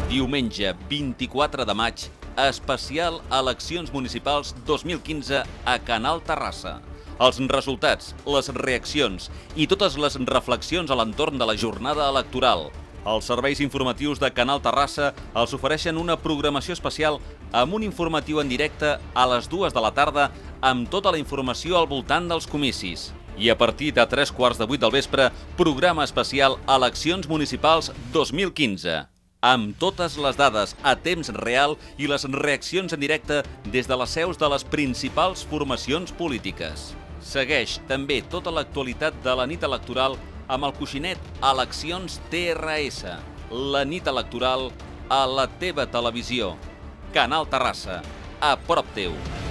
Diumenge 24 de maig, especial Eleccions Municipals 2015 a Canal Terrassa. Els resultats, les reaccions i totes les reflexions a l'entorn de la jornada electoral. Els serveis informatius de Canal Terrassa els ofereixen una programació especial amb un informatiu en directe a les 2 de la tarda amb tota la informació al voltant dels comicis. I a partir de 7:45 del vespre, programa especial Eleccions Municipals 2015. Amb totes les dades a temps real i les reaccions en directe des de les seus de les principals formacions polítiques. Segueix també tota l'actualitat de la nit electoral amb el coixinet Eleccions TRS, la nit electoral a la teva televisió. Canal Terrassa, a prop teu.